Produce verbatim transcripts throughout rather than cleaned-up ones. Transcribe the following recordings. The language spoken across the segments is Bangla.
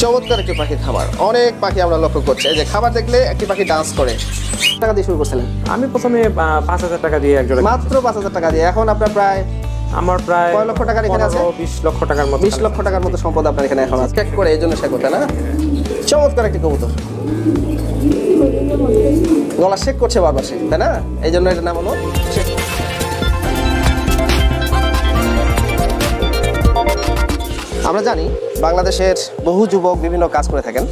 চমৎকার একটি পাখির খাবার। অনেক পাখি আমরা লক্ষ্য করছি, এই যে খাবার দেখলে একটি পাখি ডান্স করে। টাকা দিয়ে শুরু করছিলেন? আমি প্রথমে পাঁচ হাজার টাকা দিয়ে একজন, মাত্র পাঁচ হাজার টাকা দিয়ে। এখন আপনার প্রায় আমার প্রায় কয় লক্ষ টাকার এখানে আছে? বিশ লক্ষ টাকার মতো। বিশ লক্ষ টাকার মতো সম্পদ আপনার এখানে এখন আছে। চেক করে এই জন্য সে করতে না। চমৎকার একটি কবুতর, গলা শেক করছে বারবার সে, তাই না? এই জন্য এটার নাম হলো শেক। আমরা জানি বাংলাদেশের বহু যুবক বিভিন্ন কাজ করে থাকেন।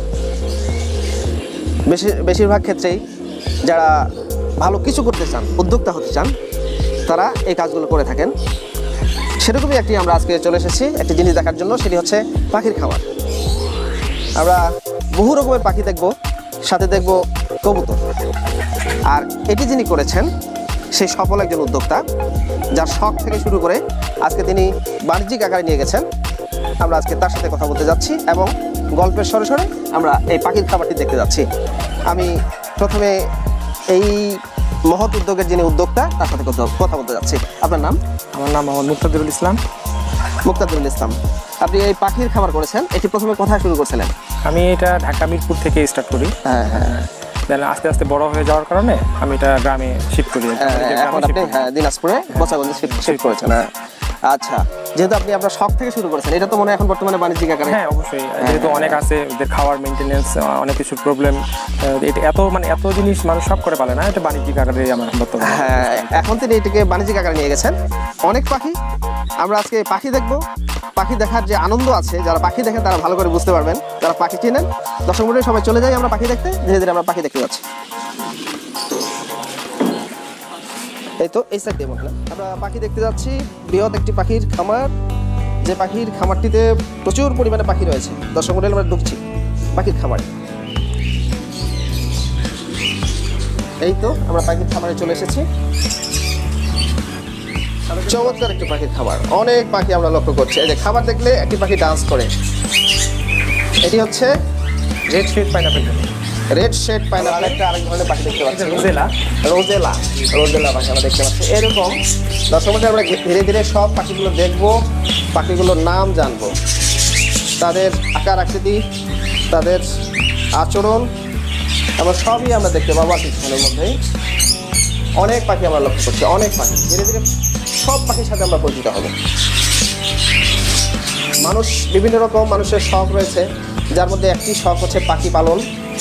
বেশি বেশিরভাগ ক্ষেত্রেই যারা ভালো কিছু করতে চান, উদ্যোক্তা হতে চান, তারা এই কাজগুলো করে থাকেন। সেরকমই একটি আমরা আজকে চলে এসেছি একটি জিনিস দেখার জন্য, সেটি হচ্ছে পাখির খাবার। আমরা বহু রকমের পাখি দেখব, সাথে দেখব কবুতর। আর এটি যিনি করেছেন সেই সফল একজন উদ্যোক্তা, যার শখ থেকে শুরু করে আজকে তিনি বাণিজ্যিক আকারে নিয়ে গেছেন। আমরা আজকে তার সাথে কথা বলতে যাচ্ছি এবং গল্পের স্বরে স্বরে আমরা এই পাখির খাবারটি দেখতে যাচ্ছি। আমি প্রথমে এই মহৎ উদ্যোগের যিনি উদ্যোক্তা তার সাথে কথা বলতে যাচ্ছি। আপনার নাম? আমার নাম মোহাম্মদ মুক্তাদিরুল ইসলাম। মুক্তাদিরুল ইসলাম, আপনি এই পাখির খাবার করেছেন, এটি প্রথমে কোথায় শুরু করেছিলেন? আমি এটা ঢাকা মিরপুর থেকে স্টার্ট করি। হ্যাঁ হ্যাঁ দেন আস্তে আস্তে বড় হয়ে যাওয়ার কারণে আমি এটা গ্রামে শিফট করি। এখন আপনি দিনাজপুরে বসাগঞ্জে শিফট করেছেন। আচ্ছা, যেহেতু আপনি আপনার শখ থেকে শুরু করেছেন, এটা তো মনে হয় এখন বর্তমানে বাণিজ্যিক আকারে? হ্যাঁ অবশ্যই, যেহেতু অনেক আছে, ওদের খাওয়ার মেনটেনেন্স, অনেক কিছু প্রবলেম, এটা এত মানে এত জিনিস মানুষ সব করে পারে না, এটা বাণিজ্যিক আকারে আমার বর্তমানে। হ্যাঁ, এখন তিনি এটাকে বাণিজ্যিক আকারে নিয়ে গেছেন। অনেক পাখি, আমরা আজকে পাখি দেখবো। পাখি দেখার যে আনন্দ আছে, যারা পাখি দেখেন তারা ভালো করে বুঝতে পারবেন, যারা পাখি চিনেন। দর্শক মণ্ডলী সবাই চলে যাই আমরা পাখি দেখতে, ধীরে ধীরে আমরা পাখি দেখতে যাচ্ছি। এই তো এই সাইড দিয়ে আমরা পাখি দেখতে যাচ্ছি। বৃহৎ একটি পাখির খামার, যে পাখির খামারটিতে প্রচুর পরিমাণে পাখি রয়েছে। দর্শক মণ্ডলী আমরা ঢুকছি পাখির খামারে। এই তো আমরা পাখির খামারে চলে এসেছি। চমৎকার একটি পাখির খাবার। অনেক পাখি আমরা লক্ষ্য করছি, এই যে খাবার দেখলে একটি পাখি ডান্স করে। এটি হচ্ছে red shade pineapple. Red shade pineapple, একটা আরেক ধরনের পাখি দেখতে পাচ্ছি, রোজেলা। রোজেলা রোজেলা পাখি আমরা দেখতে পাচ্ছি। এরকম দর্শক মধ্যে আমরা ধীরে ধীরে সব পাখিগুলো দেখবো, পাখিগুলোর নাম জানবো, তাদের আকার আকৃতি, তাদের আচরণ, আমরা সবই আমরা দেখতে পাবো কিছুক্ষণের মধ্যেই। অনেক পাখি আমরা লক্ষ্য করছি, অনেক পাখি। ধীরে ধীরে সব পাখির সাথে আমরা পরিচিত হব। মানুষ বিভিন্ন রকম মানুষের শখ রয়েছে, যার মধ্যে একটি শখ হচ্ছে পাখি পালন।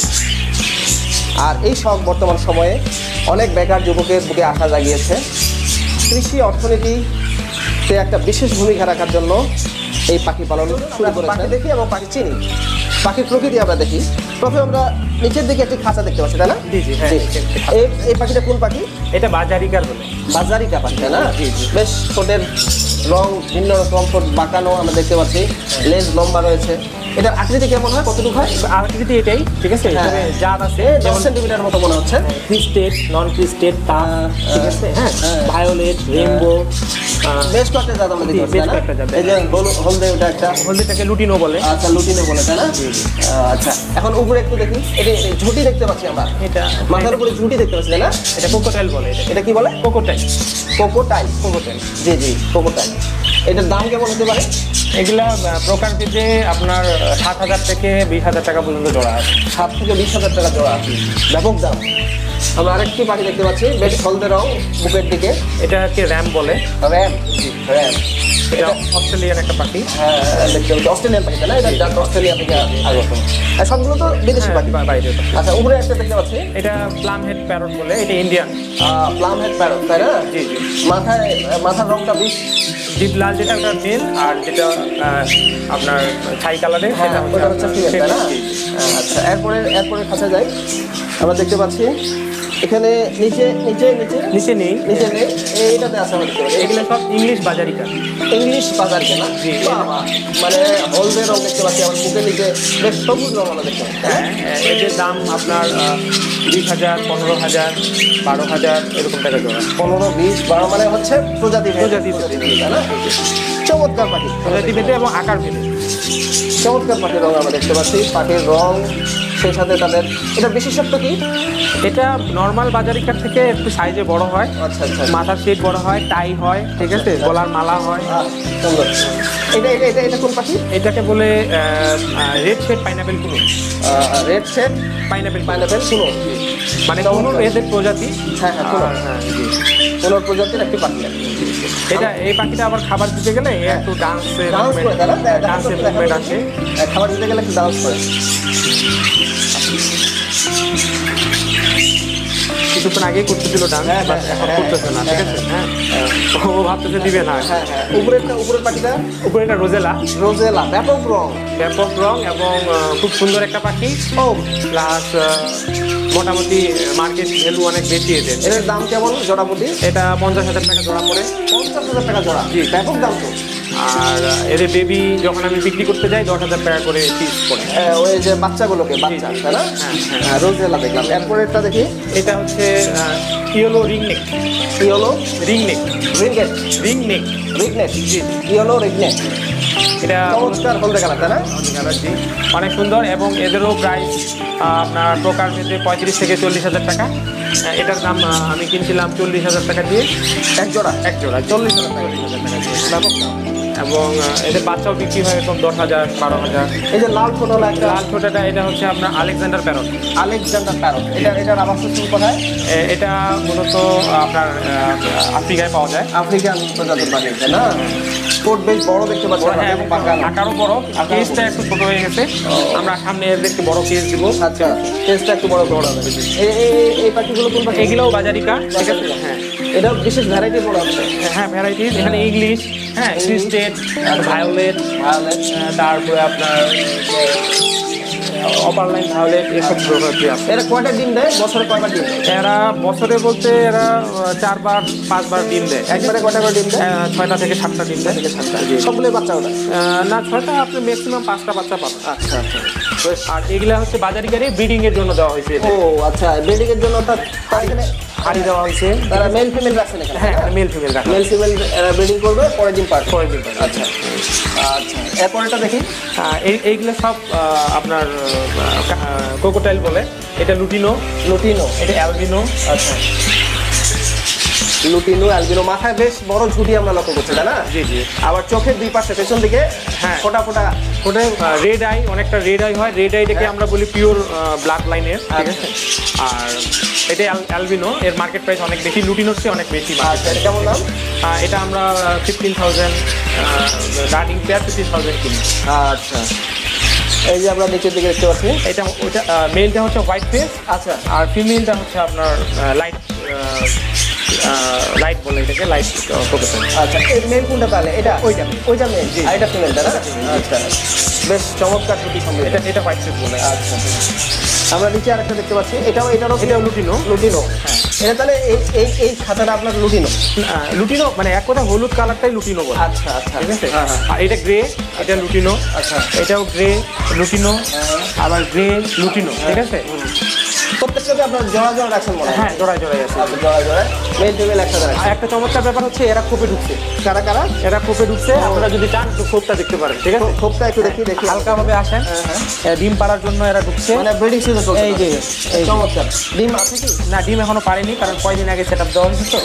আর এই শখ বর্তমান সময়ে অনেক বেকার যুবকের বুকে আশা জাগিয়েছে। কৃষি অর্থনীতিতে একটা বিশেষ ভূমিকা রাখার জন্য এই পাখি পালন শুরু করে। পাখি দেখি এবং পাখি চিনি, পাখির প্রকৃতি আমরা দেখি। প্রথমে আমরা নিচের দিকে একটি খাঁচা দেখতে পাচ্ছি, তাই না? জি জি হ্যাঁ। এই এই পাখিটা কোন পাখি? এটা বাজারিকার বলে। বাজারিকা পাখি, তাই না? বেশ ঠোঁটের রং ভিন্ন রকম, ঠোঁট বাঁকানো আমরা দেখতে পাচ্ছি, লেজ লম্বা রয়েছে। এটার আকৃতি কেমন হয়, কতটুকু হয়? আকৃতি এটাই, ঠিক আছে। তবে জাত আছে দশ সেন্টিমিটার মতো মনে হচ্ছে। ক্রিস্টেড, নন ক্রিস্টেড, ঠিক আছে। হ্যাঁ, ভায়োলেট, রেইনবো, বেশ কয়েকটা জাত আমরা দেখতে পাচ্ছি। এই যে হলদে, ওটা একটা হলদেটাকে লুটিনো বলে। আচ্ছা, লুটিনো বলে, তাই না? আচ্ছা, এখন উপরে একটু দেখি, এটা ঝুঁটি দেখতে পাচ্ছি আমরা। এটা মাথার উপরে ঝুঁটি দেখতে পাচ্ছি, তাই না? এটা কোকোটাইল বলে। এটা কি বলে? কোকোটাইল। কোকোটাইল, কোকোটাইল, জি জি কোকোটাইল। এটার দাম কেমন হতে পারে? এগুলা প্রকার পেজে আপনার সাত হাজার থেকে বিশ হাজার টাকা পর্যন্ত জোড়া আছে। সাত থেকে বিশ হাজার টাকা জোড়া আছে, ব্যাপক দাম। আমরা আরেকটি পাখি দেখতে পাচ্ছি, বেশ হলদে রং, বুকের দিকে। এটাকে র্যাম বলে। RAM, RAM. এটা অস্ট্রেলিয়ান একটা পাখি। হ্যাঁ, দেখতে পাচ্ছি অস্ট্রেলিয়ান পাখি, তাই না? এটা জাত অস্ট্রেলিয়া থেকে আগত। আর সবগুলো তো বিদেশি পাখি। বাইরে। আচ্ছা, উপরে একটা দেখতে পাচ্ছি, এটা প্লাম হেড প্যারট বলে। এটা ইন্ডিয়ান প্লাম হেড প্যারট, তাই না? জি জি। মাথায় মাথার রংটা বেশ ডিপ লাল, যেটা ওটা মেল, আর যেটা আপনার ছাই কালারের সেটা হচ্ছে ফিমেল, তাই না? আচ্ছা, এরপরে এরপরে খাঁচা যাই। আমরা দেখতে পাচ্ছি এখানে নিচে নিচে নিচে নিচে নেই, নিচে নেই, এইটাতে আছে আমরা দেখতে পাচ্ছি। এগুলো সব ইংলিশ বাজারিকা। ইংলিশ বাজার কেনা, মানে হলদে রং দেখতে পাচ্ছি, আমার বুকের নিচে বেশ সবুজ রং আমরা দেখতে পাচ্ছি। হ্যাঁ, এদের দাম আপনার বিশ হাজার, পনেরো হাজার, বারো হাজার এরকম টাকা জোড়া। পনেরো, বিশ, বারো মানে হচ্ছে প্রজাতি প্রজাতি, তাই না? চমৎকার পাখি, প্রজাতি ভেদে এবং আকার ভেদে চমৎকার পাখির রং আমরা দেখতে পাচ্ছি। পাখির রং সেই সাথে তাদের এটা বিশেষত্ব কি? এটা নর্মাল বাজারিকার থেকে একটু সাইজে বড় হয়, আচ্ছা আচ্ছা মাথার শেড বড় হয়, টাই হয়, ঠিক আছে, গলার মালা হয়। আহ, সুন্দর। এটা এটা এটা এটা কোন পাখি? এটাকে বলে red shade pineapple conure. Red shade pineapple pineapple conure, মানে কুনুর এদের প্রজাতি। হ্যাঁ হ্যাঁ কুনো, আর, হ্যাঁ, জি। কুনো প্রজাতির একটি পাখি। এটা এই পাখিটা আবার খাবার দিতে গেলে এ একটু ডান্সে ডান্স করে তারা ডান্সের মুভমেন্ট আছে। খাবার দিতে গেলে একটু ডান্স করে। কিছুক্ষণ আগেই করতেছিল ডান্স, হ্যাঁ, হ্যাঁ, এখন হ্যাঁ, করতেছে না, ঠিক আছে। হ্যাঁ, ও ভাবতেছে দিবে না। হ্যাঁ হ্যাঁ উপরেরটা উপরের পাখিটা উপরে একটা রোজেলা, রোজেলা, ব্যাপক রং, ব্যাপক রং এবং আহ, খুব সুন্দর একটা পাখি। ও প্লাস মোটামুটি মার্কেট ভ্যালু অনেক বেশি এদের। এর দাম কেমন জোড়া প্রতি? এটা পঞ্চাশ হাজার টাকা জোড়া পড়ে। পঞ্চাশ হাজার টাকা জোড়া, জি ব্যাপক দাম তো। আর এদের বেবি যখন আমি বিক্রি করতে যাই দশ হাজার টাকা করে পিস পড়ে। হ্যাঁ, ওই যে বাচ্চাগুলোকে বাচ্চা তাই না? হ্যাঁ, হ্যাঁ। হ্যাঁ, রোজেলা দেখলাম। এরপরেরটা দেখি, এটা হচ্ছে ইয়েলো রিং নেক। কি হলো? রিং নেক, রিংগেট, রিং নেক, রিগনেট, কি হলো? রিগনেট, এটা চমৎকার হলদে কালার তাই না? জি, অনেক সুন্দর এবং এদেরও প্রাইস আপনার প্রকার ভেদে পঁয়ত্রিশ থেকে চল্লিশ হাজার টাকা। আহ, এটার দাম আহ, আমি কিনছিলাম চল্লিশ হাজার টাকা দিয়ে এক জোড়া, এক জোড়া, চল্লিশ হাজার টাকা দিয়ে ব্যাপক দাম। এবং আহ, এদের বাচ্চাও বিক্রি হয় এরকম দশ হাজার বারো হাজার। এই যে লাল ছোট একটা লাল ছোটাটা এটা হচ্ছে আপনার আলেকজান্ডার প্যারট। আলেকজান্ডার প্যারট, এটা এটার আবাসস্থল কোথায়? এ- এটা মূলত আপনার আহ, আফ্রিকায় পাওয়া যায়। আফ্রিকান প্রজাতির পাখি তাই না? ঠোঁট বেশ বড় দেখতে পাচ্ছি, হ্যাঁ, এবং পাকা। আকারও বড়, কেসটা একটু ছোট হয়ে গেছে। আমরা সামনে এদেরকে বড় কেস দিব। আচ্ছা, টেস্টটা একটু বড় বড় হবে। এই এই- এই- এই পাখিগুলো কোন পাখি? এগুলোও বাজারিকা, ঠিক আছে। হ্যাঁ, এটা বিশেষ ভ্যারাইটি বড় হচ্ছে। হ্যাঁ, ভ্যারাইটিস এখানে ইংলিশ, হ্যাঁ, সিস্টেড, ভায়োলেট, ভায়োলেট, তারপরে আপনার অপার লাইন ভায়োলেট, এসব প্রজাতি আছে। এরা কয়টা ডিম দেয়? বছরে কয়বার ডিম দেয়? এরা বছরে বলতে এরা আহ, চারবার পাঁচবার ডিম দেয়। একবারে কয়টা করে ডিম দেয়? আহ, ছয়টা থেকে সাতটা ডিম দেয়। সবগুলো বাচ্চা ওটা? আহ, না, ছয়টা আপনি ম্যাক্সিমাম পাঁচটা বাচ্চা পাবেন। আচ্ছা আচ্ছা। আর এগুলা হচ্ছে বাজারিকারি ব্রিডিং এর জন্য দেওয়া হয়েছে। ও আচ্ছা, ব্রিডিং এর জন্য তার তার এখানে হাড়ি দেওয়া হয়েছে। তারা মেল ফিমেল রাখছেন এখানে? হ্যাঁ, মেল ফিমেল রাখা। মেল ফিমেল এরা ব্রিডিং করবে, পরে ডিম পারবে। পরে ডিম পারবে। আচ্ছা আচ্ছা। এরপর এটা দেখি, আহ, এই এইগুলো সব আহ, আপনার কোকোটাইল বলে। এটা লুটিনো, লুটিনো, এটা অ্যালবিনো। আচ্ছা লুটিনো অ্যালবিনো, মাথায় বেশ বড় ঝুঁটি আমরা লক্ষ্য করছি তাই না? জি জি। আবার চোখের দুই পাশে পেছন দিকে হ্যাঁ। ফোটা ফোটা। ওটা রেড আই, অনেকটা রেড আই হয়। রেড আইটাকে আমরা বলি পিওর ব্লাড লাইনের, ঠিক আছে। আর এটা অ্যালবিনো, এর মার্কেট প্রাইস অনেক বেশি, লুটিনোর চেয়ে অনেক বেশি market আচ্ছা, এটা কেমন দাম? price। এটা আমরা fifteen thousand running pair fifteen thousand কিনি। আচ্ছা, এই যে আমরা নিচের দিকে দেখতে পাচ্ছি। এটা ওটা মেলটা হচ্ছে হোয়াইট ফেস, আচ্ছা আর ফিমেলটা হচ্ছে আপনার লাইট লাইট বলে এটাকে, লাইট কোকোটাইল। আচ্ছা, এই মেল কোনটা তাহলে? এটা ওইটা ওইটা মেল, আর এটা ফিমেল তাই না? আচ্ছা, বেশ চমৎকার ঝুঁটি সম্ভব। এটা এটা হোয়াইট ফেস বলে। আচ্ছা, আমরা নিচে আরেকটা দেখতে পাচ্ছি, এটাও এটারও এটাও লুটিনো। লুটিনো। এটা তাহলে এই এই এই খাতাটা আপনার লুটিনো? আহ, লুটিনো মানে এক কথা হলুদ কালারটাই লুটিনো বলে, আচ্ছা আচ্ছা, ঠিক আছে। হ্যাঁ হ্যাঁ আর এটা গ্রে, এটা লুটিনো। আচ্ছা। এটাও গ্রে লুটিনো, হ্যাঁ। আবার গ্রে লুটিনো, ঠিক আছে। প্রত্যেকটাতে আপনার জোড়া জোড়া রাখছেন মনে হয়? হ্যাঁ, জোড়ায় জোড়ায় আছে। আচ্ছা, জোড়া জোড়া মেল ফিমেল একসাথে আর রাখছেন। একটা চমৎকার ব্যাপার হচ্ছে এরা খোপে ঢুকছে। কারা কারা? এরা খোপে ঢুকছে, আপনারা যদি চান একটু খোপটা দেখতে পারেন, ঠিক আছে। খোপটা একটু দেখি দেখি। হালকাভাবে আসেন। হ্যাঁ, হ্যাঁ। এ, ডিম পাড়ার জন্য এরা ঢুকছে। মানে ব্রিডিং সিজন চলছে? এই যে, এই যে। চমৎকার। ডিম আছে কি? না, ডিম এখনো পারেনি, কারণ কয়দিন আগে সেট আপ দেওয়া হয়েছে তো।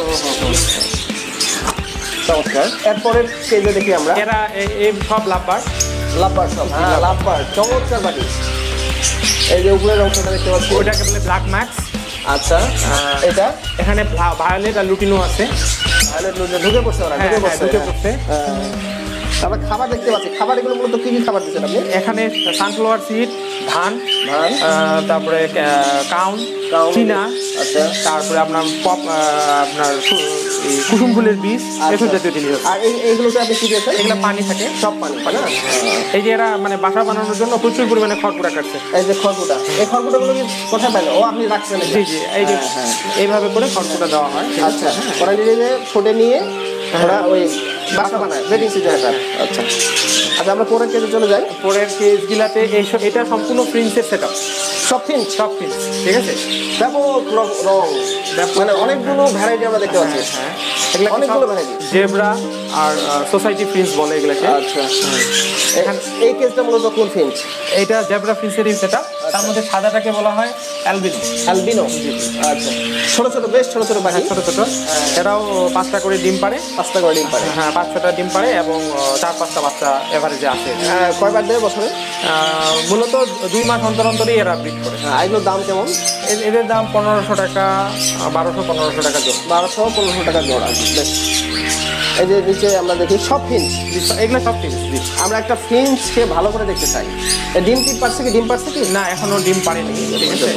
চমৎকার। এরপরে পেজে দেখি আমরা এরা এ- এই সব লাভবার। লাভবার সব। হ্যাঁ, লাভবার চমৎকার বাড়ি। এই যে উপরের অংশটা দেখতে পাচ্ছি, ওটাকে বলে ব্ল্যাক ম্যাক্স। আচ্ছা এটা এখানে ভায়োলেট আর লুটিনো আছে। তাহলে ঢুকে পড়ছে ওরা, হ্যাঁ, ঢুকে হ্যাঁ, পড়ছে ঢুকে পড়ছে। আমরা খাবার দেখতে পাচ্ছি। খাবার এগুলো মূলত কি কি খাবার দিচ্ছেন আপনি? এখানে সানফ্লাওয়ার সিড, ধান, ধান, আহ, তারপরে কাউন, কাউন, চীনা, আচ্ছা তারপরে আপনার পপ, আহ, আপনার কু- এই কুসুম ফুলের বীজ, এসব জাতীয় জিনিস আছে। আর এই এইগুলোতে আপনি কি দিয়েছেন? এগুলো পানি থাকে। সব পানি পানি না? এই যে এরা মানে বাসা বানানোর জন্য প্রচুর পরিমাণে খড়কুটা কাটছে। এই যে খড়কুটা, এই খড়কুটাগুলো কি কোথায় পেলেন? ও আপনি রাখছেন এটা? জি জি, এই যে হ্যাঁ, হ্যাঁ। এইভাবে করে খড়কুটা দেওয়া হয়। আচ্ছা, ওরা নিজে নিজে ফুটে নিয়ে ওরা ওই বাসা বানায় ব্রিডিং সিজন। আচ্ছা আচ্ছা, আমরা পরের কেজে চলে যাই। পরের কেজগুলাতে এইসব, এটা সম্পূর্ণ প্রিন্সের সেট আপ, সব ফিন্স, সব প্রিন্স, ঠিক আছে। ব্যাপক রং- রং, মানে অনেকগুলো ভ্যারাইটি আমরা দেখতে পাচ্ছি। হ্যাঁ, এগুলা অনেকগুলো ভ্যারাইটি। জেব্রা আর সোসাইটি প্রিন্স বলে এগুলাকে। আচ্ছা, এখানে এই কেসটা মূলত কোন ফিন্স? এটা জেব্রা প্রিন্সেরই সেট আপ। তার মধ্যে সাদাটাকে বলা হয় অ্যালবিনো। অ্যালবিনো, আচ্ছা, ছোট ছোট বেশ ছোট ছোট পাখি, ছোট ছোট, এরাও পাঁচটা করে ডিম পারে। পাঁচটা করে ডিম পারে, হ্যাঁ পাঁচ ছটা ডিম পারে এবং আহ, চার পাঁচটা বাচ্চা এভারেজে আসে। আহ, কয়বার দেয় বছরে? আহ, মূলত দুই মাস অন্তর অন্তরই এরা ব্রিড করে। আহ, এগুলোর দাম কেমন? এ- এদের দাম পনেরোশো টাকা, বারোশো পনেরোশো টাকা জোড়া। বারোশো পনেরোশো টাকা জোড়া, বেশ। এই যে নিচে আমরা দেখি সব ফিন্স, এগুলো সব ঠিক আছে। আমরা একটা ফিন্সকে ভালো করে দেখতে চাই। এ ডিম টিম পারছে কি? ডিম পারছে কি? না এখনো ডিম পারেনি, ঠিক আছে।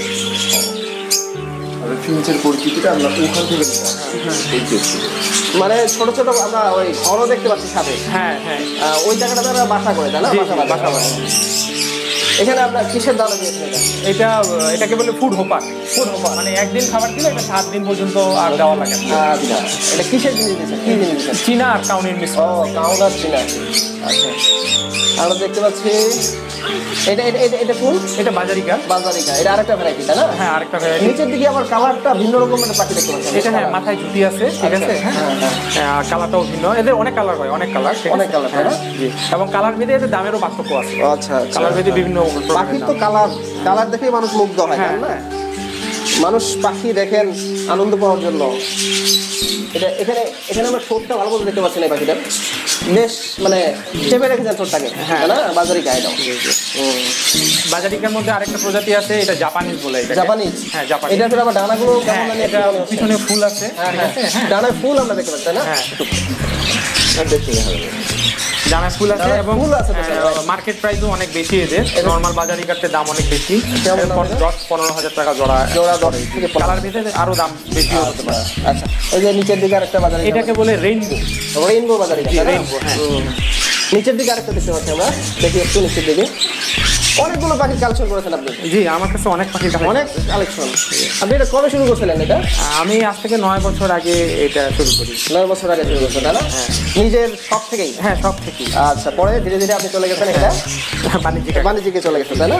ফিঞ্চের পরিচিতিটা আমরা ওখান থেকে মানে ছোট ছোট আমরা ওই ঘরও দেখতে পাচ্ছি সাথে, হ্যাঁ হ্যাঁ আহ, ওই জায়গাটাতে আমরা বাসা করে তাই না? জি, বাসা জি, বাঁধে। বাসা বাঁধে। এখানে আপনার কিসের দানা দিয়েছেন এটা? এটা আহ, এটাকে বলে ফুড হোপার। ফুড হোপার মানে একদিন খাবার দিলে এটা সাত দিন পর্যন্ত আর দেওয়া লাগে না। আচ্ছা, এটা কিসের জিনিস দিয়েছেন? কি জিনিস দিয়েছেন? চীনা আর কাউনির মিশ্র। ও, কাউন্টার চিনা। আচ্ছা, আমরা দেখতে পাচ্ছি এটা এটা এটা এটা কোন? এটা বাজারিকা। বাজারিকা, এটা আরেকটা ভ্যারাইটি তাই না? হ্যাঁ আরেকটা variety। নিচের দিকে আবার কালারটা ভিন্ন রকমের একটা পাখি দেখতে পাচ্ছি। এটা হ্যাঁ মাথায় ঝুঁটি আছে, ঠিক আচ্ছা, আছে। হ্যাঁ হ্যাঁ, হ্যাঁ। হ্যাঁ, আর কালারটাও ভিন্ন, এদের অনেক কালার হয়, অনেক কালার, অনেক colour, তাই না? জি, এবং কালার ভেদে এদের দামেরও পার্থক্য আছে। আচ্ছা, আচ্ছা। কালার ভেদে বিভিন্ন পাখির তো কালার কালার দেখেই মানুষ মুগ্ধ হয়, হ্যাঁ, তাই না? মানুষ পাখি দেখেন আনন্দ পাওয়ার জন্য। এটা এখানে এখানে আমরা ঠোঁটটা ভালো করে দেখতে পাচ্ছি না এই পাখিটার, বেশ মানে চেপে রেখেছেন ঠোঁটটাকে, হ্যাঁ। তাই না? বাজারি গায়ে দাও। বাজারিকার মধ্যে আরেকটা প্রজাতি আছে, এটা জাপানিজ বলে। এটাকে। জাপানিজ, হ্যাঁ জাপানিজ। এটা ফের আবার ডানাগুলো হ্যাঁ কেমন জানি এটা একটু মনে হচ্ছে। পিছনে ফুল আছে, হ্যাঁ, ঠিক হ্যাঁ, আছে। হ্যাঁ ডানায় ফুল আমরা দেখতে পাচ্ছি, তাই না? হ্যাঁ দেখতে হবে। জামায় ফুল আছে জামায় এবং ফুল আছে তো সবাই। মার্কেট প্রাইসও অনেক বেশি এদের। নর্মাল বাজারি কাটতে দাম অনেক বেশি, কেমন দাম এটা? দশ পনেরো হাজার টাকা জোড়া। জোড়া দশ থেকে পনেরো। কালার ভেদে আরো দাম বেশি হতে পারে। আচ্ছা, এই যে নিচের দিকে আরেকটা বাজারি, এটাকে বলে রেইনবো। রেইনবো বাজারি, জি, rainbow, হ্যাঁ। নিচের দিকে আরেকটা দেখতে পাচ্ছি আমরা, দেখি একটু নিচের দিকে। অনেকগুলো পাখি কালেকশন করেছেন আপনি, জি আমার কাছে অনেক পাখির কাছে অনেক কালেকশন। আপনি এটা কবে শুরু করছিলেন? এটা আমি আজ থেকে নয় বছর আগে এটা শুরু করি। নয় বছর আগে শুরু করছেন, তাই না? নিজের সব থেকেই? হ্যাঁ সব থেকে আচ্ছা, পরে ধীরে ধীরে আপনি চলে গেছেন এটা বাণিজ্যিক। বাণিজ্যিকে চলে গেছেন, তাই না?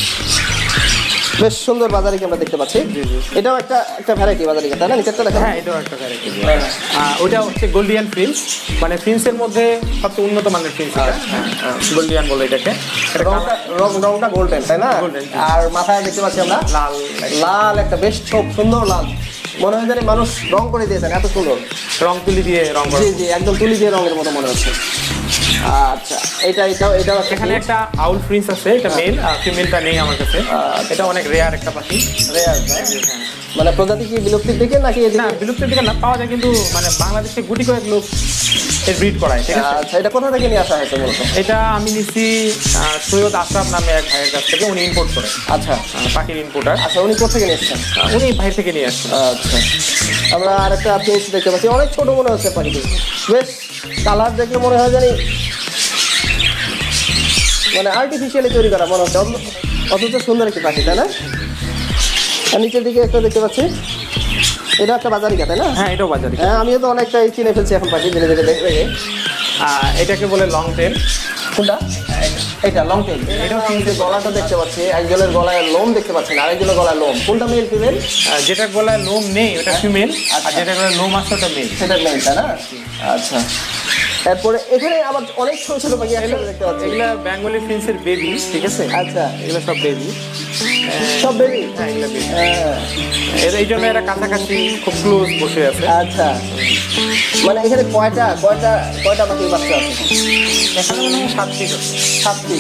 বেশ সুন্দর বাজারিকে আমরা দেখতে পাচ্ছি। এটাও একটা একটা ভ্যারাইটি বাজারিকে, তাই না? নিচেরটা দেখেন। হ্যাঁ এটাও একটা ভ্যারাইটি। ওটা হচ্ছে গোল্ডিয়ান ফিন্স, মানে ফিন্সের মধ্যে সবচেয়ে উন্নত মানের ফিন্স। গোল্ডিয়ান বলে এটাকে। এটা রংটা রং রংটা গোল্ডেন, তাই না? Golden, জি। আর মাথায় দেখতে পাচ্ছি আমরা লাল লাল একটা বেশ খুব সুন্দর লাল, মনে হয় জানি মানুষ রং করে দিয়েছেন, এত সুন্দর। রং তুলি দিয়ে রং করা। জি জি, একদম তুলি দিয়ে রঙের মতো মনে হচ্ছে। আচ্ছা, এটা এটাও এটাও একটা এখানে একটা আউল ফ্রিন্স আছে, এটা মেল, আর ফিমেলটা নেই আমার কাছে। এটা অনেক রেয়ার একটা পাখি। রেয়ার, মানে প্রজাতি কি বিলুপ্তির দিকে নাকি এদিকে? না বিলুপ্তির দিকে না, পাওয়া যায়, কিন্তু মানে বাংলাদেশে গুটি কয়েক লোক এর ব্রিড করায়, ঠিক আছে। আচ্ছা, এটা কোথা থেকে নিয়ে আসা হয়েছে মূলত? এটা আমি নিচ্ছি আহ, সৈয়দ আশরাফ নামে এক ভাইয়ের কাছ থেকে, উনি ইম্পোর্ট করে, আচ্ছা আহ, পাখির ইম্পোর্টার। আচ্ছা, উনি কোথা থেকে নিয়ে এসেছেন? উনি বাইরে থেকে নিয়ে আসছেন। আচ্ছা, আমরা আরেকটা ফিন্স দেখতে পাচ্ছি, অনেক ছোট মনে হচ্ছে পাখিটি, বেশ কালার দেখলে মনে হয় জানি মানে আর্টিফিশিয়ালি তৈরি করা মনে হচ্ছে, অথচ- অথচ সুন্দর একটি পাখি, তাই না? আর নিচের দিকে একটা দেখতে পাচ্ছি, এটা একটা বাজারিকা, তাই না? হ্যাঁ এটাও বাজারি। হ্যাঁ, আমিও তো অনেকটাই চিনে ফেলছি এখন পাখি ধীরে ধীরে দেখে দেখে। আহ, এটাকে বলে লং টেল। কোনটা? এটা লং টেল। এটাও কিন্তু গলাটা দেখতে পাচ্ছি, একজনের গলায় লোম দেখতে পাচ্ছি না, আরেকজনের গলায় লোম। কোনটা মেল ফিমেল? যেটার গলায় লোম নেই ওটা ফিমেল, আর যেটার গলায় লোম আছে ওটা মেল। সেটা মেল, তাই না? আচ্ছা, তারপরে এখানে আবার অনেক ছোট ছোট পাখি একসাথে দেখতে পাচ্ছি। এগুলা বেঙ্গলি ফিন্সের বেবি, ঠিক আছে। আচ্ছা, এগুলো সব বেবি। সব বেবি? হ্যাঁ এগুলো বেবি। হ্যাঁ, এই জন্য এরা কাছাকাছি খুব ক্লোজ বসে আছে। আচ্ছা, মানে এখানে কয়টা কয়টা কয়টা পাখির বাচ্চা আছে? এখানে মনে হয় সাত পিস আছে। সাতটি।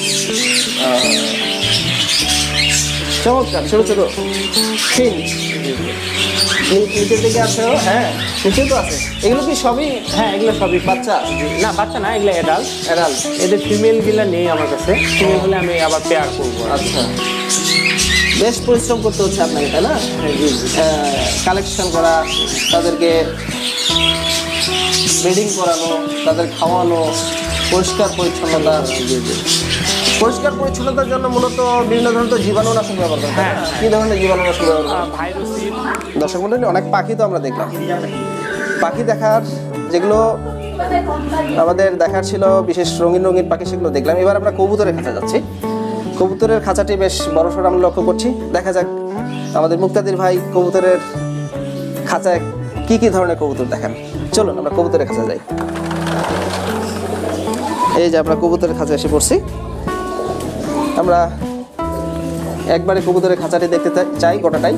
চমৎকার, ছোট ছোট ফিঞ্চ। নি- নিচের দিকে আছে, হ্যাঁ নিচেও তো আছে। এগুলো কি সবই হ্যাঁ এগুলো সবই বাচ্চা? না বাচ্চা না, এগুলো অ্যাডাল্ট। অ্যাডাল্ট? এদের ফিমেল গুলা নেই আমার কাছে, ফিমেল হলে আমি আবার পেয়ার করবো। আচ্ছা, বেশ পরিশ্রম করতে হচ্ছে আপনাকে, তাই না? কালেকশন করা, তাদেরকে ব্রিডিং করানো, তাদের খাওয়ানো, পরিষ্কার পরিচ্ছন্নতা। পরিষ্কার পরিচ্ছন্নতার জন্য মূলত বিভিন্ন ধরনের জীবাণুনাশক ব্যবহার করা হয়। হ্যাঁ। কি ধরনের জীবাণুনাশক ব্যবহার করা হয়? ভাইরোসিল। দর্শক মণ্ডলী, অনেক পাখি তো আমরা দেখলাম। পাখি দেখার যেগুলো আমাদের দেখার ছিল বিশেষ রঙিন রঙিন পাখি, সেগুলো দেখলাম। এবার আমরা কবুতরের খাঁচা যাচ্ছি। কবুতরের খাঁচাটি বেশ বড়সড় আমরা লক্ষ্য করছি। দেখা যাক আমাদের মুক্তাদির ভাই কবুতরের খাঁচায় কি কি ধরনের কবুতর দেখেন। চলুন আমরা কবুতরের খাঁচা যাই। এই যে আমরা কবুতরের খাঁচা এসে পড়ছি। আমরা একবারে কবুতরের খাঁচাটি দেখতে চা- চাই গোটাটাই।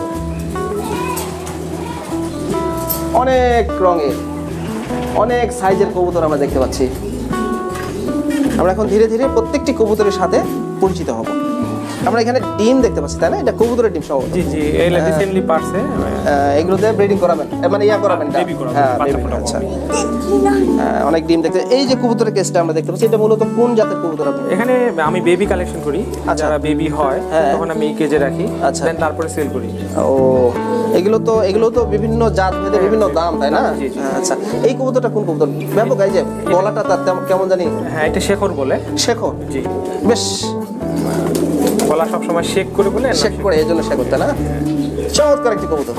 অনেক রঙের অনেক সাইজের কবুতর আমরা দেখতে পাচ্ছি। আমরা এখন ধীরে ধীরে প্রত্যেকটি কবুতরের সাথে পরিচিত হব। আমরা এখানে ডিম দেখতে পাচ্ছি, তাই না? এটা কবুতরের ডিম সহ। জি জি এগুলো রিসেন্টলি পারছে এগুলোতে ব্রিডিং করাবেন, এ মানে ইয়া করাবেন এটা? Baby করাবেন, হ্যাঁ, বাচ্চা baby, ফোটাবো। আচ্ছা। আহ, অনেক ডিম দেখতে। এই যে কবুতরের কেসটা আমরা দেখতে পাচ্ছি, এটা মূলত কোন জাতের কবুতর আপনি? এখানে আমি বেবি কালেকশন করি, আচ্ছা। যারা বেবি হয় হ্যাঁ। তখন আমি এই কেজে রাখি, আচ্ছা। দেন তারপরে সেল করি। ও, এগুলো তো এগুলো তো বিভিন্ন জাত ভেদে বিভিন্ন দাম, তাই না? জি, জি। আচ্ছা, এই কবুতরটা কোন কবুতর? ব্যাপক, এই যে গলাটা তার তেমন- কেমন জানি হ্যাঁ এটা শেখর বলে। শেখর। জি বেশ গলা সবসময় শেক করে বলে না, শেখ করে, এই জন্য শেখর, তাই না? চমৎকার একটি কবুতর,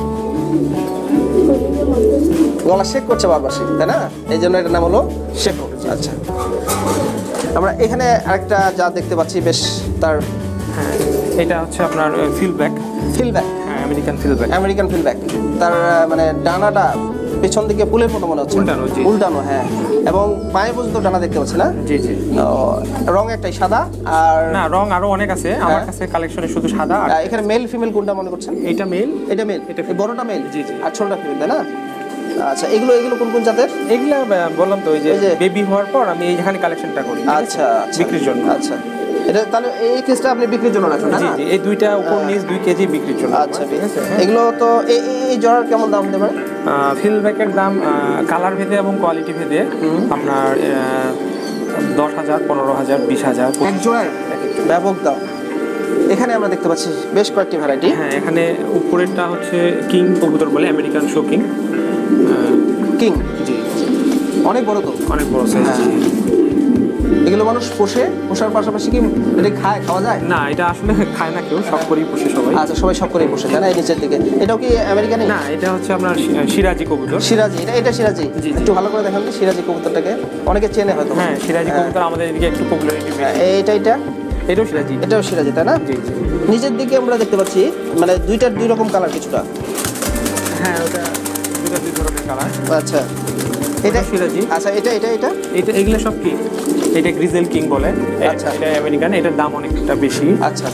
গলা শেক করছে বারবার সে, তাই না? এই জন্য এটার নাম হলো শেখর। আচ্ছা, আমরা এখানে আরেকটা জাত দেখতে পাচ্ছি, বেশ তার হ্যাঁ এটা হচ্ছে আপনার ফিলব্যাক। ফিলব্যাক, হ্যাঁ আমেরিকান ফিলব্যাক। আমেরিকান ফিলব্যাক। তার আহ, মানে ডানাটা পেছন দিকে ফুলের মতো মনে হচ্ছে, উল্টানো, জি। উল্টানো, হ্যাঁ। এবং পায়ে পর্যন্ত ডানা দেখতে পাচ্ছি, না? জি জি ও, রং একটাই সাদা, আর না রং আরো অনেক আছে, আমার হ্যাঁ। কাছে কালেকশনে শুধু সাদা। আর আহ, এখানে মেল ফিমেল কোনটা মনে করছেন? এইটা মেল, এটা মেল, এটা এই বড়টা মেল, জি, জি। আর ছোটটা ফিমেল, তাই না? আচ্ছা, এগুলো এগুলো কোন কোন জাতের? এগুলা আহ, বললাম তো ওই যে ওই যে- বেবি হওয়ার পর আমি এইখানে কালেকশনটা করি, ঠিক আছে? আচ্ছা, আচ্ছা, বিক্রির জন্য। আচ্ছা, এটা তাহলে এই কেসটা আপনি বিক্রির জন্য রাখেন, না? জি জি এই দুইটা উপর নিচ দুই কেজি বিক্রির জন্য। আচ্ছা, ঠিক আছে। এগুলো তো এই এই- এই জোড়ার কেমন দাম হতে পারে? ফিলব্যাকের দাম কালার ভেদে এবং কোয়ালিটি ভেদে আপনার আহ, দশ হাজার পনেরো হাজার বিশ হাজার এক জোড়ায় ব্যাপক দাম। এখানে আমরা দেখতে পাচ্ছি বেশ কয়েকটি ভ্যারাইটি। হ্যাঁ এখানে উপরেরটা হচ্ছে কিং কবুতর বলে, আমেরিকান শো কিং। কিং, জি অনেক বড় তো। অনেক বড় সাইজ। হ্যাঁ। এগুলো মানুষ পোষে, পোষার পাশাপাশি কি এটা খায়, খাওয়া যায়? না এটা আসলে খায় না কেউ, সব করেই পুষে সবাই। আচ্ছা, সবাই সব করেই পোষে, তাই না? এই নিচের দিকে এটাও কি আমেরিকানি? না এটা হচ্ছে আপনার শি- সিরাজি কবুতর। সিরাজি, এটা এটা সিরাজি। জি, জি। একটু ভালো করে দেখান তো সিরাজি কবুতরটাকে, অনেকে চেনে হয়তো। হ্যাঁ সিরাজি হ্যাঁ। কবুতর আমাদের এদিকে একটু পপুলারিটি হ্যাঁ, বেশি। এইটা এটা এটাও সিরাজি। এটাও সিরাজি, তাই না? জি জি নিচের দিকে আমরা দেখতে পাচ্ছি মানে দুইটার দুই রকম কালার কিছুটা। হ্যাঁ ওটা দুটা দুই ধরনের কালার। আচ্ছা, এটা সিরাজি। আচ্ছা, এটা এটা এটা এটা এগুলো সব কি, এটা গ্রিজেল কিং বলে, এ- আচ্ছা। এটা আমেরিকান, এটার দাম অনেকটা বেশি। আচ্ছা,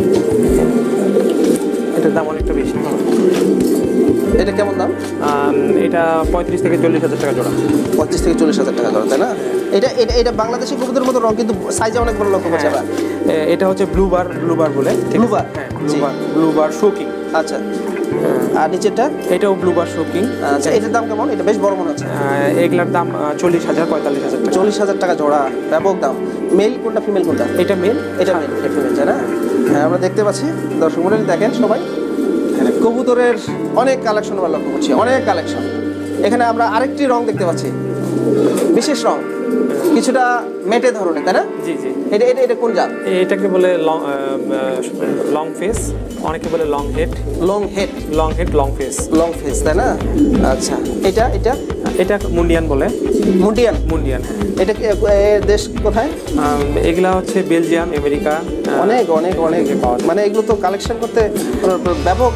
এটার দাম অনেকটা বেশি। এটা কেমন দাম? আম, এটা পঁয়ত্রিশ থেকে চল্লিশ হাজার টাকা জোড়া। পঁচিশ থেকে চল্লিশ হাজার টাকা ধরো, তাই না? এটা এটা এটা বাংলাদেশি কবুতরের মতো রং, কিন্তু সাইজে অনেক বড় লক্ষ্য করছে আমরা। এ- এটা হচ্ছে ব্লুবার, ব্লুবার বলে, ঠিক আছে? Bluebar? হ্যাঁ জি। ব্লুবার, ব্লুবার শোকিং। আচ্ছা, আর নিচেরটা? এটাও ব্লুবার শোকিং। আচ্ছা, এটার দাম কেমন? এটা বেশ বড় মনে হচ্ছে। এগুলার দাম চল্লিশ হাজার পঁয়তাল্লিশ হাজার টাকা। চল্লিশ হাজার টাকা জোড়া, ব্যাপক দাম। মেল কোনটা, ফিমেল কোনটা? এটা মেল, এটা মেল, এটা ফিমেল, তাই না? হ্যাঁ, আমরা দেখতে পাচ্ছি, দর্শক মণ্ডলী দেখেন সবাই, কবুতরের অনেক কালেকশন আমরা লক্ষ্য করছি, অনেক কালেকশন। এখানে আমরা আরেকটি রং দেখতে পাচ্ছি, বিশেষ রং, কিছুটা মেটে ধরনের, তাই না? জি জি এটা এটা এটা কোন জাত? এটাকে বলে লং লং ফেস, অনেকে বলে long head. Long head, long head long face. Long face, তাই না? আচ্ছা, এটা এটা এটা মুন্ডিয়ান বলে। মুন্ডিয়ান। মুন্ডিয়ান হ্যাঁ। এটা কি, এর দেশ কোথায়? আম, এগুলা হচ্ছে বেলজিয়াম, আমেরিকা। আহ, অনেক অনেক অনেক পাওয়া যায়। মানে এগুলো তো কালেকশন করতে ব্যাপক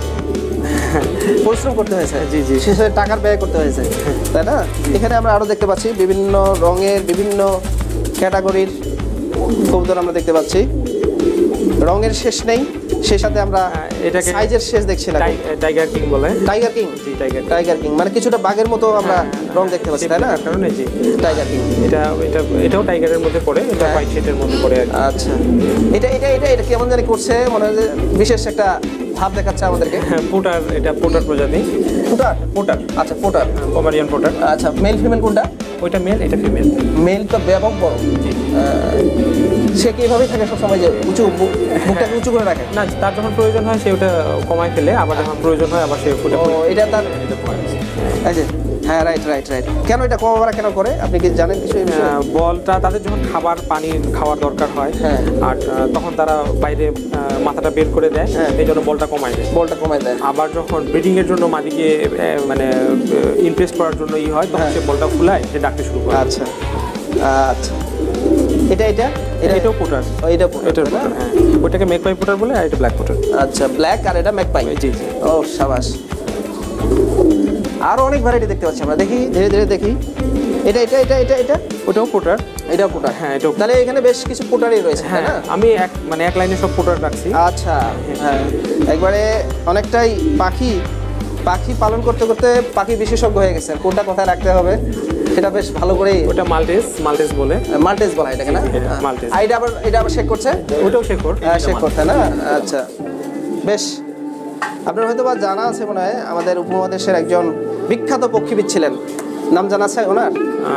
পরিশ্রম করতে হয়েছে। জি, জি। শেষে টাকার ব্যয় করতে হয়েছে, তাই না? এখানে আমরা আরো দেখতে পাচ্ছি বিভিন্ন রঙের বিভিন্ন ক্যাটাগরির কবুতর আমরা দেখতে পাচ্ছি। রঙের শেষ নেই, সেই সাথে আমরা এটাকে সাইজের শেষ দেখছি না। টাই- টাইগার কিং বলে। টাইগার কিং, জি টাইগার। টাইগার কিং মানে কিছুটা বাঘের মতো আমরা রং দেখতে পাচ্ছি, তাই না? তার কারণে জি টাইগার কিং। এটা এটা এটাও টাইগারের মধ্যে পড়ে, এটা হ্যাঁ। হোয়াইট শেডের মধ্যে পড়ে আর কি। আচ্ছা, এটা এটা এটা এটা কেমন জানি করছে, মনে হয় যে বিশেষ একটা ভাব দেখাচ্ছে আমাদেরকে। হ্যাঁ পোটার, এটা পোটার প্রজাতি। পোটার, পোটার, আচ্ছা, পোটার। Pomeranian pouter. আচ্ছা, মেল ফিমেল কোনটা? ওইটা মেল, এটা ফিমেল। মেল তো ব্যাপক বড়। আহ, সে কি এভাবেই থাকে সবসময়, যে উঁচু বু- বুকটাকে উঁচু করে রাখে? না তার যখন প্রয়োজন হয় সে ওটা কমায় ফেলে, আবার যখন প্রয়োজন হয় আবার সে ফুটে ও, এটা তার, এটা কমায়। এই যে, হ্যাঁ, রাইট রাইট রাইট। কেন এটা কমাবার কেন করে, আপনি কি জানেন কিছু এই বিষয়ে? আহ, বলটা তাদের যখন খাবার পানি খাওয়ার দরকার হয়, হ্যাঁ। আর আহ, তখন তারা বাইরে আহ, মাথাটা বের করে দেয়, হ্যাঁ। এই জন্য বলটা কমায় দেয়। বলটা কমায় দেয়। আবার যখন ব্রিডিং এর জন্য মাদিকে আহ, মানে ইনভেস্ট করার জন্য ই হয়, তখন হ্যাঁ। সে বলটা ফুলায়, সে ডাকতে শুরু করে। আচ্ছা আচ্ছা, এটা এটা এটা এটাও পোটার। ও, এটা পোটার, এটার তাই না? পোটার, হ্যাঁ। ওইটাকে মেকপাই পোটার বলে, আর এটা ব্ল্যাক পোটার। আচ্ছা, ব্ল্যাক, আর এটা ম্যাকপাই। জি জি ও, সাবাস। আরো অনেক ভ্যারাইটি দেখতে পাচ্ছি আমরা, দেখি ধীরে ধীরে দেখি। এটা এটা এটা এটা এটা ওটাও পোটার। এটাও পোটার। হ্যাঁ এটাও। তাহলে এখানে বেশ কিছু পোটারই রয়েছে, তাই হ্যাঁ না? আমি এক মানে এক লাইনে সব পোটার রাখছি। আচ্ছা, হ্যাঁ, একবারে অনেকটাই পাখি পাখি পালন করতে করতে পাখি বিশেষজ্ঞ হয়ে গেছেন, কোনটা কোথায় রাখতে হবে সেটা বেশ ভালো করেই। ওটা মাল্টেস, মাল্টেস বলে। মাল্টেস বলা এটাকে না? হ্যাঁ, মাল্টেস। আর এটা আবার এটা আবার শেক করছে? ওটাও শেকড়। হ্যাঁ, শেক করতে না? আচ্ছা, বেশ। আপনার হয়তো বা জানা আছে মনে হয়, আমাদের উপমহাদেশের একজন বিখ্যাত পক্ষীবিদ ছিলেন, নাম জানা আছে ওনার?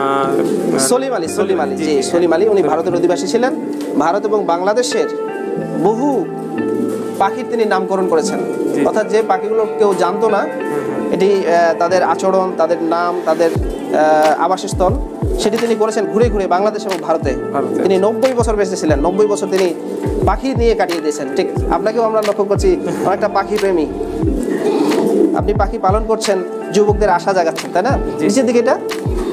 সলিম আলী। সলিম আলী, জি, সলিম আলী। উনি ভারতের অধিবাসী ছিলেন। ভারত এবং বাংলাদেশের বহু পাখির তিনি নামকরণ করেছেন, অর্থাৎ যে পাখিগুলো কেউ জানতো না, এটি আহ, তাদের আচরণ, তাদের নাম, তাদের আহ, আবাসস্থল, সেটি তিনি করেছেন ঘুরে ঘুরে বাংলাদেশ এবং ভারতে। ভারতে। তিনি নব্বই বছর বেঁচে ছিলেন, নব্বই বছর তিনি পাখি নিয়ে কাটিয়ে দিয়েছেন। ঠিক আপনাকেও আমরা লক্ষ্য করছি অনেকটা পাখি প্রেমী, আপনি পাখি পালন করছেন, যুবকদের আশা জাগাচ্ছেন, তাই না? নিচের দিকে এটা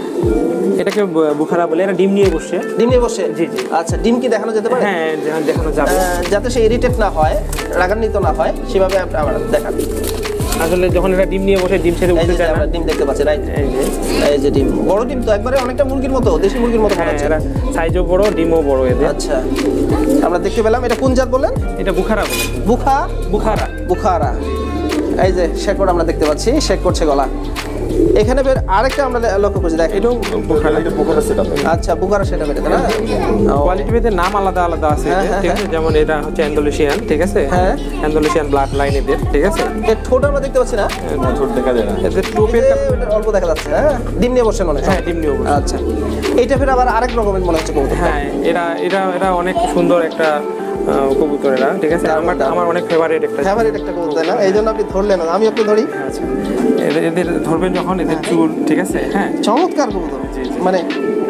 এটাকে বু- বুখারা বলে। এটা ডিম নিয়ে বসে। ডিম নিয়ে বসে? জি, জি। আচ্ছা, ডিম কি দেখানো যেতে পারে? হ্যাঁ যা- দেখানো যাবে। আহ, যাতে সে ইরিটেট না হয়, রাগান্বিত না হয়, সেভাবে আপনি আমার দেখান। আসলে যখন এটা ডিম নিয়ে বসে ডিম ছেড়ে এই উঠতে যে চায় না। আমরা ডিম দেখতে পাচ্ছি, রাইট? এই যে এই যে ডিম, বড় ডিম তো একবারে অনেকটা মুরগির মতো, দেশি মুরগির মতো মনে হ্যাঁ হচ্ছে। এরা সাইজও বড়, ডিমও বড় এদের। আচ্ছা, আমরা দেখতে পেলাম। এটা কোন জাত বললেন? এটা বুখারা বলে। বুখা বুখারা। বুখারা। এই যে শেকড় আমরা দেখতে পাচ্ছি, শেক করছে গলা। এখানে বের আরেকটা আমরা লক্ষ্য করছি, দেখ। এটাও বুখারা। এটা পোকাটা সেট আপ। আচ্ছা, বুখারা সেটা বের, তাই না? ও, কোয়ালিটি ভেদে নাম আলাদা আলাদা আছে হ্যাঁ, এদের, হ্যাঁ, ঠিক আছে? যেমন এটা হচ্ছে অ্যান্ডালুসিয়ান, ঠিক আছে? হ্যাঁ। অ্যান্ডালুসিয়ান ব্লাড লাইন এদের, ঠিক আছে? এর ঠোঁট আমরা দেখতে পাচ্ছি না? না, ছোট দেখা যায় না। এদের এই টোপের যে ওটা অল্প দেখা যাচ্ছে, হ্যাঁ? ডিম নিয়ে বসেন অনেক। হ্যাঁ ডিম নিয়ে বসে। আচ্ছা, এইটা ফের আবার আরেক রকমের মনে হচ্ছে কবুতর। হ্যাঁ এরা এরা এরা অনেক সুন্দর একটা আহ, কবুতর এরা, ঠিক আছে? আমার আমার অনেক ফেভারিট একটা। ফেভারিট একটা কবুতর, তাই না? এই জন্য আপনি ধরলেন, আমি আপনি ধরি। আচ্ছা এদের- এদের ধরবেন যখন, এদের চুল, ঠিক আছে? হ্যাঁ চমৎকার কবুতর, জি, জি। মানে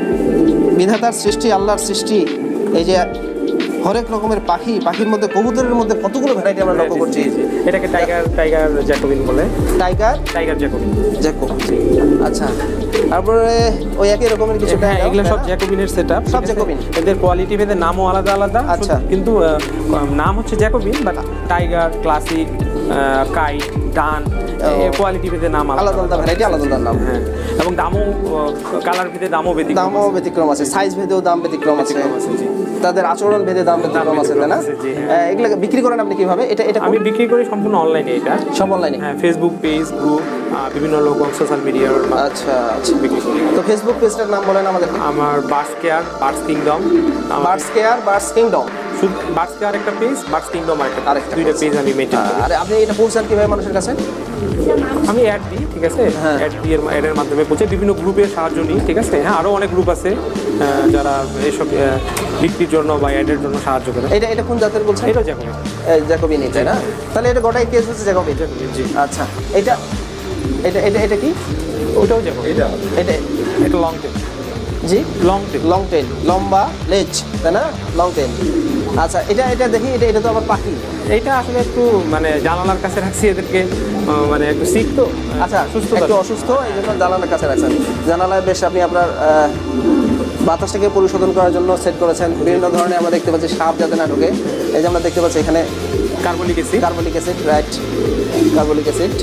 বিধাতার সৃষ্টি, আল্লাহর সৃষ্টি। এই যে হরেক রকমের পাখি, পাখির মধ্যে কবুতরের মধ্যে কতগুলো ভ্যারাইটি আমরা লক্ষ্য করছি। জি, জি। এটাকে টাইগার টাইগার জ্যাকোবিন বলে। Tiger tiger jacobin. জ্যাকো, আচ্ছা। তারপরে ওই একই রকমের কিছু হ্যাঁ টাইগার, এগুলো তাই সব না? জ্যাকোবিনের সেটআপ। সব জ্যাকোবিন। এদের কোয়ালিটি ভেদে নামও আলাদা আলাদা। আচ্ছা। শুধু- কিন্তু আহ, নাম হচ্ছে জ্যাকোবিন, বাট টাইগার, ক্লাসিক, কাই, ডান, কোয়ালিটি ভেদে নাম আলাদা আলাদা ভ্যারাইটি, আলাদা আলাদা নাম। হ্যাঁ এবং দামও কালার ভেদে দামও ব্যতিক্রম। দামও ব্যতিক্রম আছে, সাইজ ভেদেও দাম ব্যতিক্রম আছে, ব্যতিক্রম আছে, জি। তাদের আচরণ ভেদে দাম ব্যতিক্রম আছে, তাই না? আছে, জি, আহ, এগুলো বিক্রি করেন আপনি কিভাবে? এটা এটা আমি বিক্রি করি সম্পূর্ণ অনলাইনে এটা। সব অনলাইনে? হ্যাঁ ফেসবুক পেজ, গ্রুপ, বিভিন্ন লোক সোশ্যাল মিডিয়ার আচ্ছা, আচ্ছা। বিক্রি করি। তো ফেসবুক পেজটার নাম বলেন আমাদের। আমার Birds Care, Birds Kingdom. Birds Care, Birds Kingdom. শুধু বার্ডস কেয়ার একটা পেজ, বার্ডস কিংডম আরেকটা, আরেকটা দুইটা পেজ আমি মেনটেন করি। আর আপনি এটা পৌঁছান কিভাবে মানুষের কাছে? আমি অ্যাড দিই, ঠিক আছে? হ্যাঁ। অ্যাড দিয়ে অ্যাডের মাধ্যমে পৌঁছে বিভিন্ন গ্রুপের সাহায্য নিই, ঠিক আছে? হ্যাঁ আরও অনেক গ্রুপ আছে আহ, যারা এইসব আহ, বিক্রির জন্য বা অ্যাডের জন্য সাহায্য করে। এটা এটা কোন জাতের বলছেন? এটাও জ্যাকোবিন। জ্যাকোবিন, তাই না? তাহলে এটা গোটাই কেস হচ্ছে জ্যাকোবিন। জি। আচ্ছা, এটা এটা এটা এটা কি? ওটাও জ্যাকোবিন। এটা এটা এটা লং টেল। জি, লং টেল। লং টেল, লম্বা লেজ, তাই না? Long tail. আচ্ছা, এটা এটা দেখি, এটা এটা তো আবার পাখি। এইটা আসলে একটু মানে জানালার কাছে রাখছি এদেরকে, আহ, মানে একটু সিক তো। আচ্ছা, সুস্থ একটু অসুস্থ, এই জন্য জানালার কাছে রাখছেন। জানালায় বেশ আপনি আপনার আহ, বাতাসটাকে পরিশোধন করার জন্য সেট করেছেন। বিভিন্ন ধরনের আমরা দেখতে পাচ্ছি সাপ যাতে না ঢোকে, এই যে আমরা দেখতে পাচ্ছি এখানে carbolic acid. Carbolic acid, right, carbolic acid.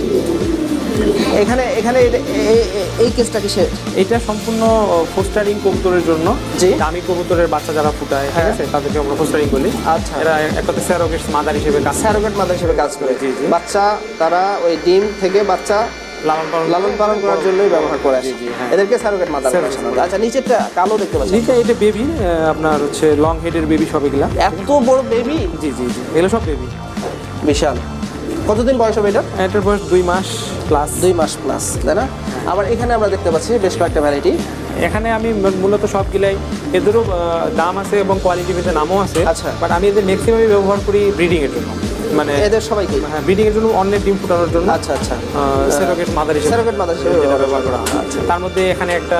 এখানে এখানে এই- এই- এই- এই কেসটা কিসের? এটা সম্পূর্ণ ফোস্টারিং কবুতরের জন্য। জি। দামি কবুতরের বাচ্চা যারা ফুটায়, ঠিক হ্যাঁ। আছে, তাদেরকে আমরা ফোস্টারিং বলি। আচ্ছা। এরা এক কথা স্যারোগেট মাদার হিসেবে কাজ করে। স্যারোগেট মাদার হিসেবে কাজ করে। জি, জি। বাচ্চা তারা ওই ডিম থেকে বাচ্চা লালন পালন লালন পালন করার জন্যই ব্যবহার করে আসে। জি, জি, হ্যাঁ। এদেরকে স্যারোগেট মাদার বলে। Surrogate আচ্ছা, নিচেরটা কালো দেখতে পাচ্ছেন, নিচে এটা বেবি, আপনার হচ্ছে লং হেডের বেবি সব এগুলা। এত বড় বেবি, জি জি জি এগুলো সব বেবি। বিশাল। কতদিন বয়স হবে এটা? এটার বয়স দুই মাস প্লাস। দুই মাস প্লাস, তাই না? আবার এখানে আমরা দেখতে পাচ্ছি বেশ কয়েকটা ভ্যারাইটি। এখানে আমি মূলত সবগুলাই, এদেরও আহ, দাম আছে এবং কোয়ালিটি ভেদে নামও আছে। আচ্ছা। বাট আমি এদের ম্যাক্সিমামই ব্যবহার করি ব্রিডিং এর জন্য, মানে এদের সবাইকে? হ্যাঁ ব্রিডিং এর জন্য, অন্যের ডিম ফুটানোর জন্য। আচ্ছা, আচ্ছা। সেরোগেট মাদার হিসেবে Surrogate mother হিসেবে যেটা ব্যবহার ব্যবহার করা হয়। আচ্ছা। তার মধ্যে এখানে একটা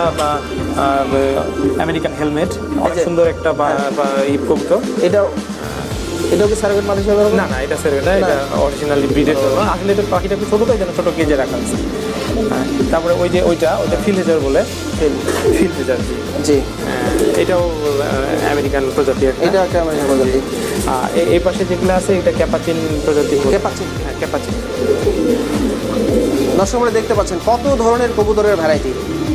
আমেরিকান হেলমেট, অনেক যে- সুন্দর একটা ইপ কবুতর। এটাও এটাও কি সার্ভেট মাদার হিসেবে ব্যবহার না না এটা সেরোগেট না, এটা অরিজিনালি ব্রিডের জন্য। আসলে এটা পাখিটা একটু ছোটো, তাই জন্য ছোটো কেজে রাখা আছে। হ্যাঁ, তারপরে ওই যে ওইটা ওইটা ফিল হেজার বলে, ফিল হেজার। জি, এটাও আমেরিকান প্রজাতি একটা। এটা একটা আমার প্রজাতি। আহ, এ- এই পাশে যেগুলো আছে এটা ক্যাপাচিন প্রজাতি। ক্যাপাচিন। হ্যাঁ ক্যাপাচিন। দর্শক আমরা দেখতে পাচ্ছেন কত ধরনের কবুতরের ভ্যারাইটি।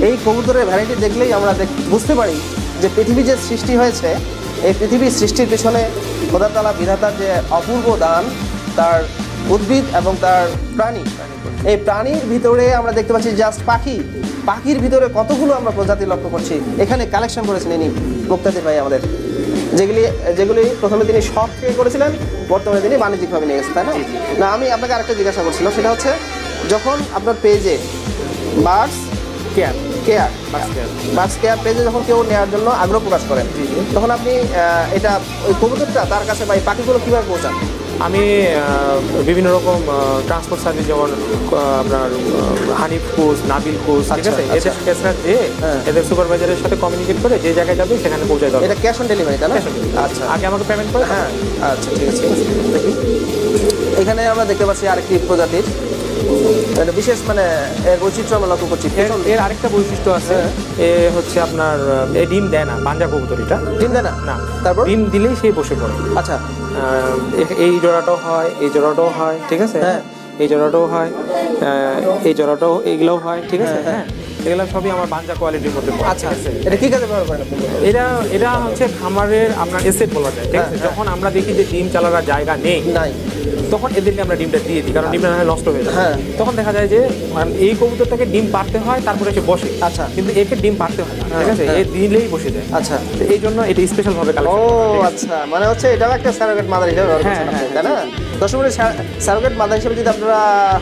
এই কবুতরের ভ্যারাইটি দেখলেই আমরা দেখ- বুঝতে পারি যে পৃথিবী যে সৃষ্টি হয়েছে, এই পৃথিবীর সৃষ্টির পিছনে খোদা তাআলা বিধাতার যে অপূর্ব দান, তার উদ্ভিদ এবং তার প্রাণী, এই প্রাণীর ভিতরে আমরা দেখতে পাচ্ছি জাস্ট পাখি, পাখির ভিতরে কতগুলো আমরা প্রজাতি লক্ষ্য করছি। এখানে কালেকশন করেছেন ইনি মুক্তাদির ভাই আমাদের, যেগুলি যেগুলি প্রথমে তিনি শখ থেকে করেছিলেন, বর্তমানে তিনি বাণিজ্যিকভাবে নিয়ে গেছেন, তাই না? না, আমি আপনাকে আরেকটা জিজ্ঞাসা করছিলাম, সেটা হচ্ছে যখন আপনার পেজে বার্ডস কেয়ার কেয়ার বাস কেয়ার বার্ডস কেয়ার পেজে যখন কেউ নেওয়ার জন্য আগ্রহ প্রকাশ করেন, তখন আপনি আহ, এটা ওই কবুতরটা তার কাছে বা এই পাখিগুলো কীভাবে পৌঁছান? আমি আহ, বিভিন্ন রকম ট্রান্সপোর্ট সার্ভিস, যেমন আহ, আপনার আহ, হানিফ কোচ, নাবিল কোচ, ঠিক আচ্ছা, আছে, আচ্ছা। এদের কাছে দিয়ে হ্যাঁ। এদের সুপারভাইজারের সাথে কমিউনিকেট করে যে জায়গায় যাবে সেখানে পৌঁছে দেওয়া। এটা ক্যাশ অন ডেলিভারি, তাই না? Cash on delivery। আচ্ছা, আগে আমাকে পেমেন্ট করে, হ্যাঁ, আচ্ছা, ঠিক আছে। দেখি এখানে আমরা দেখতে পাচ্ছি আরেকটি প্রজাতির, এটা বিশেষ মানে এর বৈচিত্র্য আমরা লক্ষ্য করছি। এর এর আরেকটা বৈশিষ্ট্য আছে, এ হচ্ছে আপনার আহ, এ ডিম দেয় না, পাঞ্জা কবুতরিটা ডিম দেয় না? না, তারপর? ডিম দিলেই সেই বসে পড়ে। আচ্ছা, আহ, এ- এই জোড়াটাও হয়, এই জোড়াটাও হয়, ঠিক আছে, হ্যাঁ। এই জোড়াটাও হয়, আহ, এই জোড়াটাও, এইগুলোও হয়, ঠিক আছে, হ্যাঁ, এগুলো সবই আমার বাঞ্জা কোয়ালিটির মধ্যে পড়ে। আচ্ছা, এটা কি কাজে ব্যবহার করেন আপনি? এটা এটা হচ্ছে খামারের আপনার এসেট বলা যায়, ঠিক আছে। হ্যাঁ, যখন আমরা দেখি যে ডিম চালার জায়গা নেই, নাই, তখন এদেরকে আমরা ডিমটা দিয়ে দিই, কারণ ডিমটা না হয় নষ্ট হয়ে যায়। হ্যাঁ। তখন দেখা যায় যে মানে এই কবুতরটাকে ডিম পারতে হয়, তারপরে এসে বসে। আচ্ছা। কিন্তু একে ডিম পারতে হয় না, ঠিক আছে, হ্যাঁ। এ দিলেই বসে যায়। আচ্ছা। তো এই জন্য এটা স্পেশাল ভাবে ও কালেকশন। আচ্ছা, মানে হচ্ছে এটাও একটা সারোগেট মাদার হিসেবে ব্যবহার করছেন হ্যাঁ, আপনি, তাই না? দর্শক বন্ধু, সারোগেট মাদার হিসেবে যদি আপনারা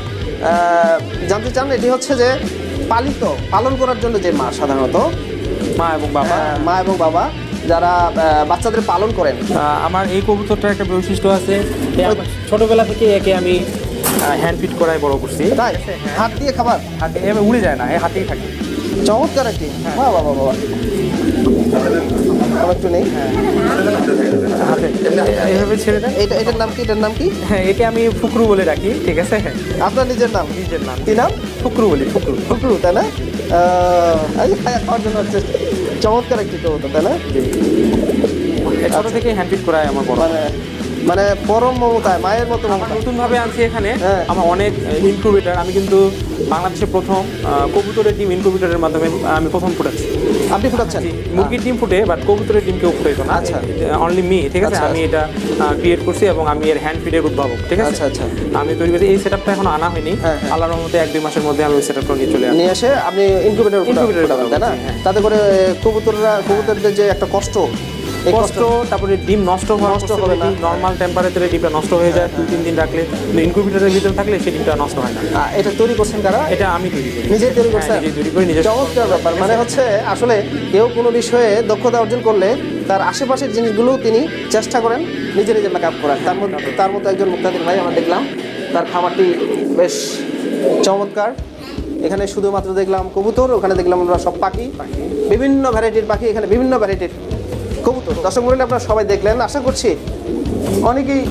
আহ, জানতে চান, এটি হচ্ছে যে পালিত, পালন করার জন্য যে মা সাধারণত মা এবং বাবা। আহ, মা এবং বাবা যারা আহ, বাচ্চাদের পালন করেন, আহ, আমার এই কবুতরটার একটা বৈশিষ্ট্য আছে, এ আমার ছোটবেলা থেকে একে আমি হ্যান্ড ফিট করাই বড় করছি। তাই হাত দিয়ে খাবার, হাতে এভাবে উড়ে যায় না, এ হাতেই থাকে। চমৎকার একটি, বাহ বাহ বাহ বাহ। আমার একটু নেই, হাতে এইভাবে ছেড়ে দেয়। এটা এটার নাম কি? এটার নাম কি? হ্যাঁ, একে আমি ফুকরু বলে ডাকি, ঠিক আছে। আপনার নিজের নাম? নিজের নাম কি নাম? ফুকরু বলি, ফুকরু। ফুকরু, তাই না? আহ, এই খায়া খাওয়ার জন্য হচ্ছে চমৎকার একটি কবুতর, তাই না? এ ছোট থেকে হ্যান্ড ফিট করাই আমার বড়। মানে মানে পরম মমতায়, মায়ের মতো আমার মমতা। নতুন ভাবে আনছি এখানে, হ্যাঁ। আমার অনেক ইনকিউবেটর, আমি কিন্তু বাংলাদেশে প্রথম আহ, কবুতরের ডিম ইনকিউবেটরের মাধ্যমে আমি প্রথম ফুটাচ্ছি। আপনি ফুটাচ্ছেন? মুরগির ডিম ফুটে, বাট কবুতরের ডিম কেউ ফুটাইতো না। আচ্ছা। অনলি মি, ঠিক আছে, আচ্ছা, আমি এটা ক্রিয়েট করছি এবং আমি এর হ্যান্ড ফিডের উদ্ভাবক, ঠিক আছে। আচ্ছা, আচ্ছা। আমি তৈরি করছি, এই সেটআপটা এখনো আনা হয়নি। হ্যাঁ, হ্যাঁ। আল্লাহর রহমতে এক দুই মাসের মধ্যে আমি ওই সেটআপটা নিয়ে চলে আসবো। নিয়ে এসে আপনি ইনকিউবেটর Incubator ফুটাবেন, তাই না? হ্যাঁ। তাতে করে কবুতররা, কবুতরদের যে একটা কষ্ট, এই কষ্ট, তারপরে ডিম নষ্ট হওয়ার নষ্ট হবে না। নর্মাল টেম্পারেচারে ডিমটা নষ্ট হয়ে যায় দুই তিন দিন রাখলে, ইনকিউবেটরের ভিতরে থাকলে সেই ডিমটা নষ্ট হয় না। আহ, এটা তৈরি করছেন কারা? এটা আমি তৈরি করি, নিজেই তৈরি হ্যাঁ, করছেন? নিজেই তৈরি করি, নিজের চমৎকার ব্যাপার। মানে হচ্ছে আসলে কেউ কোনো বিষয়ে দক্ষতা অর্জন করলে তার আশেপাশের জিনিসগুলোও তিনি চেষ্টা করেন নিজে নিজে মেকআপ করার। তার মধ্যে তার মতো একজন মুক্তাদির ভাই আমরা দেখলাম, তার খামারটি বেশ চমৎকার। এখানে শুধুমাত্র দেখলাম কবুতর, ওখানে দেখলাম আমরা সব পাখি, বিভিন্ন ভ্যারাইটির পাখি, এখানে বিভিন্ন ভ্যারাইটির কবুতর। দর্শক মণ্ডলী, আপনারা সবাই দেখলেন, আশা করছি অনেকেই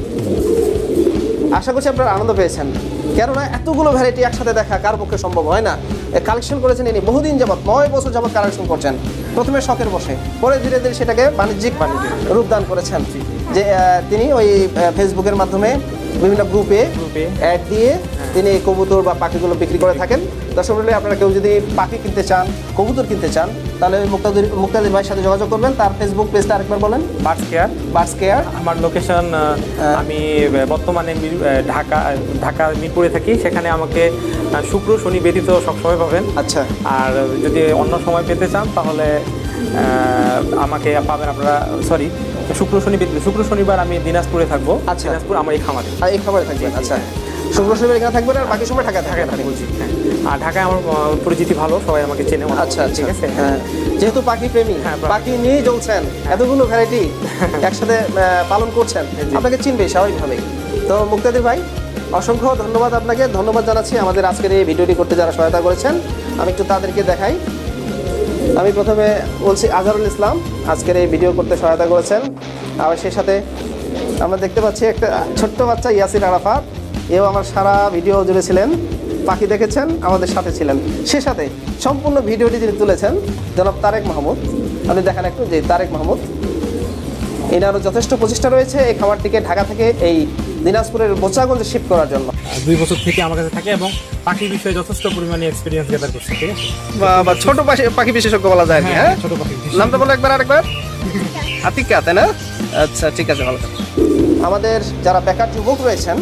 আশা করছি আপনারা আনন্দ পেয়েছেন। কেননা এতগুলো ভ্যারাইটি একসাথে দেখা কার পক্ষে সম্ভব হয় না। কালেকশন করেছেন ইনি বহুদিন যাবৎ, নয় বছর যাবৎ কালেকশন করছেন। প্রথমে শখের বসে, পরে ধীরে ধীরে সেটাকে বাণিজ্যিক বাণিজ্যিক রূপদান করেছেন। যে আহ, তিনি ওই আহ, ফেসবুকের মাধ্যমে বিভিন্ন গ্রুপে গ্রুপে অ্যাড দিয়ে তিনি এই কবুতর বা পাখিগুলো বিক্রি করে থাকেন। দর্শক মণ্ডলী, আপনারা কেউ যদি পাখি কিনতে চান, কবুতর কিনতে চান, তাহলে ওই মুক্তাদির মুক্তাদির ভাইয়ের সাথে যোগাযোগ করবেন। তার ফেসবুক পেজটা আরেকবার বলেন। Birds Care. Birds Care. আমার লোকেশন, আমি বর্তমানে মির- আহ, ঢাকা ঢাকা মিরপুরে থাকি। সেখানে আমাকে আহ, শুক্র শনি ব্যতীত সবসময় পাবেন। আচ্ছা, আর যদি অন্য সময় পেতে চান তাহলে আহ, আমাকে পাবেন আপনারা, সরি, শুক্র শনি ব্যতীত শুক্র শনিবার আমি দিনাজপুরে থাকবো। আচ্ছা। দিনাজপুর আমার এই খামারে আর এই খাবারে থাকবেন? আচ্ছা, শুক্র শনিবার এখানে থাকবেন আর বাকি সময় ঢাকা থাকেন আপনি? বলছি, হ্যাঁ। আর ঢাকায় আমার আহ, পরিচিতি ভালো, সবাই আমাকে চেনে। আচ্ছা, আচ্ছা, ঠিক আছে, হ্যাঁ। যেহেতু পাখি প্রেমী, হ্যাঁ, পাখি নিয়েই চলছেন, এতগুলো ভ্যারাইটি একসাথে আহ, পালন করছেন, আপনাকে চিনবে স্বাভাবিকভাবেই। তো মুক্তাদির ভাই, অসংখ্য ধন্যবাদ আপনাকে, ধন্যবাদ জানাচ্ছি আমাদের আজকের এই ভিডিওটি করতে যারা সহায়তা করেছেন। আমি একটু তাদেরকে দেখাই। আমি প্রথমে বলছি আজহারুল ইসলাম আজকের এই ভিডিও করতে সহায়তা করেছেন। আবার সেই সাথে আমরা দেখতে পাচ্ছি একটা ছোট্ট বাচ্চা ইয়াসির আরাফাত, এও আমার সারা ভিডিও জুড়ে ছিলেন, পাখি দেখেছেন, আমাদের সাথে ছিলেন। সে সাথে সম্পূর্ণ ভিডিওটি যিনি তুলেছেন জনাব তারেক মাহমুদ, আপনি দেখেন একটু, যে তারেক মাহমুদ, এনারও যথেষ্ট প্রচেষ্টা রয়েছে এই খাবারটিকে ঢাকা থেকে এই দিনাজপুরের বোচাগঞ্জে শিফট করার জন্য। দুই বছর থেকে আমার কাছে থাকে এবং পাখির বিষয়ে যথেষ্ট পরিমাণে এক্সপিরিয়েন্স গ্যাদার করছে, ঠিক আছে? বা ছোট পাখি- পাখি বিশেষজ্ঞ বলা যায় আর কি, হ্যাঁ, হ্যাঁ? ছোট পাখি নামটা বলো একবার আরেকবার। আতিকা, তাই না? আচ্ছা, ঠিক আছে, ভালো থাকো। আমাদের যারা বেকার যুবক রয়েছেন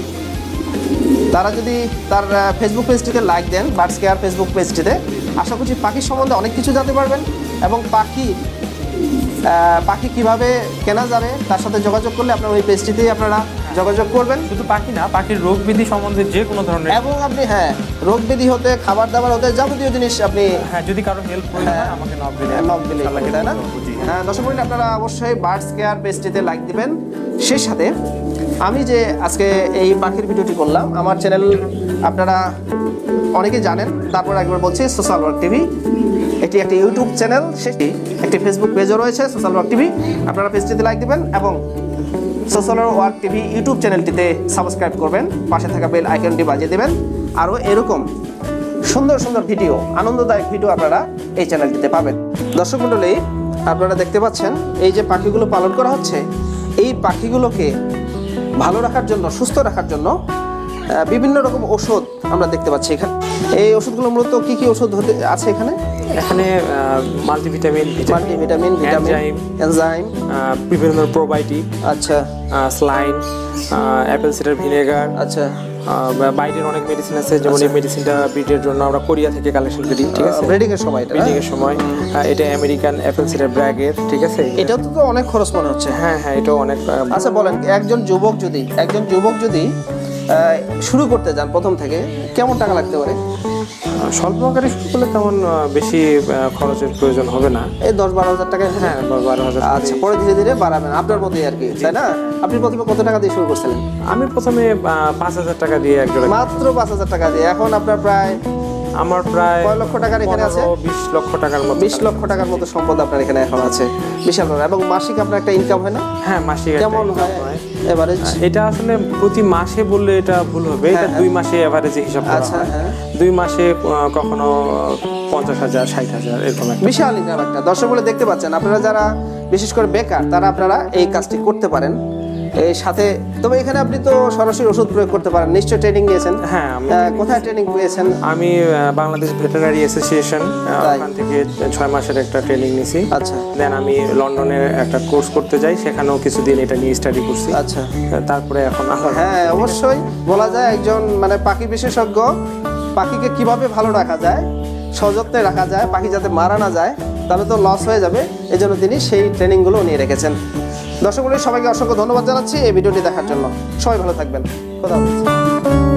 তারা যদি তার ফেসবুক পেজটিতে লাইক দেন, বার্ডস কেয়ার ফেসবুক পেজটিতে, আশা করছি পাখির সম্বন্ধে অনেক কিছু জানতে পারবেন এবং পাখি আহ, পাখি কিভাবে কেনা যাবে তার সাথে যোগাযোগ করলে আপনার ওই পেজটিতেই আপনারা যোগাযোগ করবেন। শুধু পাখি না, পাখির রোগ বিধি সম্বন্ধে যে কোনো ধরনের, এবং আপনি হ্যাঁ রোগ ব্যাধি হতে খাবার দাবার হতে যাবতীয় জিনিস আপনি হ্যাঁ যদি কারো হেল্প প্রয়োজন হয় আমাকে নক দিলে নক দিলেই পাবে, তাই না? জি। হ্যাঁ, দর্শক মণ্ডলী, আপনারা অবশ্যই বার্ডস কেয়ার পেজটিতে লাইক দিবেন। সেই সাথে আমি যে আজকে এই পাখির ভিডিওটি করলাম, আমার চ্যানেল আপনারা অনেকে জানেন, তারপর একবার বলছি, সোশ্যাল ওয়ার্ক টিভি। এটি একটি ইউটিউব চ্যানেল, সেটি একটি ফেসবুক পেজও রয়েছে, সোশ্যাল ওয়ার্ক টিভি। আপনারা পেজটিতে লাইক দিবেন এবং সোশ্যাল ওয়ার্ক টিভি ইউটিউব চ্যানেলটিতে সাবস্ক্রাইব করবেন, পাশে থাকা বেল আইকনটি বাজিয়ে দেবেন। আরও এরকম সুন্দর সুন্দর ভিডিও, আনন্দদায়ক ভিডিও আপনারা এই চ্যানেলটিতে পাবেন। দর্শক মণ্ডলী, আপনারা দেখতে পাচ্ছেন এই যে পাখিগুলো পালন করা হচ্ছে, এই পাখিগুলোকে ভালো রাখার জন্য, সুস্থ রাখার জন্য আহ, বিভিন্ন রকম ওষুধ আমরা দেখতে পাচ্ছি এখানে। এই ওষুধগুলো মূলত কি কি ওষুধ হতে আছে এখানে? এখানে multivitamin, multivitamin, vitamin, enzyme, enzyme, বিভিন্ন ধরনের প্রোবায়োটিক, আচ্ছা স্লাইন, অ্যাপেল সিডার ভিনেগার, আচ্ছা, বাইরের অনেক মেডিসিন আছে, যেমন এই মেডিসিনটা ব্রিডের জন্য আমরা কোরিয়া থেকে কালেকশন করি, ঠিক আছে? ব্রিডিং এর সময় এটা, ব্রিডিং এর সময় আহ, এটা আমেরিকান অ্যাপেল সিডার ব্র্যাগের, ঠিক আছে? এটাও তো অনেক খরচ মনে হচ্ছে। হ্যাঁ হ্যাঁ এটাও অনেক আহ, আচ্ছা বলেন, একজন যুবক যদি একজন যুবক যদি আহ, শুরু করতে যান প্রথম থেকে, কেমন টাকা লাগতে পারে? স্বল্প আকারে শুরু করলে তেমন আহ, বেশি আহ, খরচের প্রয়োজন হবে না। এই দশ বারো হাজার টাকা। হ্যাঁ বা- বারো হাজার। আচ্ছা, পরে ধীরে ধীরে বাড়াবেন আপনার মধ্যে আর কি, তাই না? আপনি প্রথমে কত টাকা দিয়ে শুরু করছিলেন? আমি প্রথমে আহ, পাঁচ হাজার টাকা দিয়ে এক জোড়া, মাত্র পাঁচ হাজার টাকা দিয়ে। এখন আপনার প্রায় আমার প্রায় কয় লক্ষ টাকার এখানে আছে? পনেরো, বিশ লক্ষ টাকার মতো। বিশ লক্ষ টাকার মতো সম্পদ আপনার এখানে এখন আছে, বিশাল বড়। এবং মাসিক আপনার একটা ইনকাম হয় না? হ্যাঁ মাসিক একটা কেমন income হয় হয়। এভারেজ? এটা আসলে প্রতি মাসে বললে এটা ভুল হবে, এটা দুই মাসে এভারেজে হিসাব করা আচ্ছা, হয়। হ্যাঁ। দুই মাসে আহ, কখনো পঞ্চাশ হাজার, ষাট হাজার এরকম একটা। বিশাল ইনকাম একটা। দর্শক বলে দেখতে পাচ্ছেন, আপনারা যারা বিশেষ করে বেকার, তারা আপনারা এই কাজটি করতে পারেন। এই সাথে তবে এখানে আপনি তো সরাসরি ওষুধ প্রয়োগ করতে পারেন, নিশ্চয়ই ট্রেনিং নিয়েছেন? হ্যাঁ আমি আহ, কোথায় ট্রেনিং পেয়েছেন? আমি আহ, বাংলাদেশ ভেটেরিনারি অ্যাসোসিয়েশন তাই? ওখান থেকে ছয় মাসের একটা ট্রেনিং নিয়েছি। আচ্ছা দেন আমি লন্ডনে একটা কোর্স করতে যাই, সেখানেও কিছুদিন এটা নিয়ে স্টাডি করছি। আচ্ছা। তারপরে এখন আল্লাহ- হ্যাঁ, অবশ্যই বলা যায় একজন মানে পাখি বিশেষজ্ঞ, পাখিকে কিভাবে ভালো রাখা যায়, সযত্নে রাখা যায়, পাখি যাতে মারা না যায়, তাহলে তো লস হয়ে যাবে। এই জন্য তিনি সেই ট্রেনিংগুলো নিয়ে রেখেছেন। দর্শক বন্ধুরা, সবাইকে অসংখ্য ধন্যবাদ জানাচ্ছি এই ভিডিওটি দেখার জন্য। সবাই ভালো থাকবেন। খোদা হাফেজ।